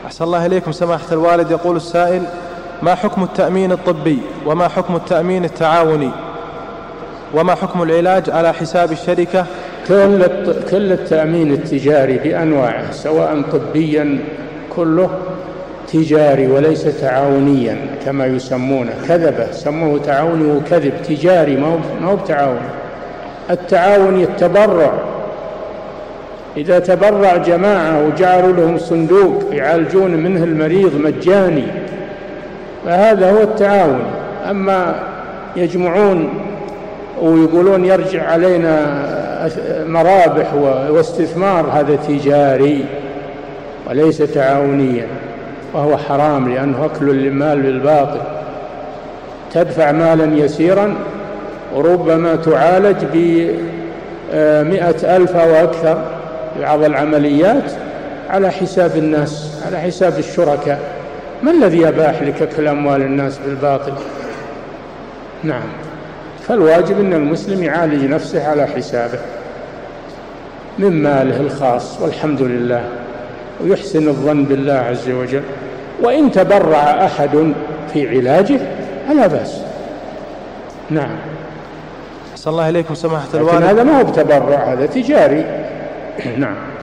أحسن الله إليكم سماحة الوالد. يقول السائل: ما حكم التأمين الطبي، وما حكم التأمين التعاوني، وما حكم العلاج على حساب الشركة؟ كل التأمين التجاري بأنواعه سواء طبيا كله تجاري وليس تعاونيا كما يسمونه، كذبه سموه تعاوني وكذب، تجاري ما هو بتعاون. التعاون التبرع، إذا تبرع جماعة وجعلوا لهم صندوق يعالجون منه المريض مجاني فهذا هو التعاون. أما يجمعون ويقولون يرجع علينا مرابح واستثمار، هذا تجاري وليس تعاونيا، وهو حرام لأنه أكل المال بالباطل. تدفع مالا يسيرا وربما تعالج ب100,000 أو أكثر في بعض العمليات على حساب الناس، على حساب الشركاء. ما الذي يباح لك أكل أموال الناس بالباطل؟ نعم، فالواجب أن المسلم يعالج نفسه على حسابه من ماله الخاص والحمد لله، ويحسن الظن بالله عز وجل. وإن تبرع أحد في علاجه فلا بأس. نعم. أحسن الله إليكم سماحة لكن الوالد. هذا ما هو بتبرع، هذا تجاري. نعم.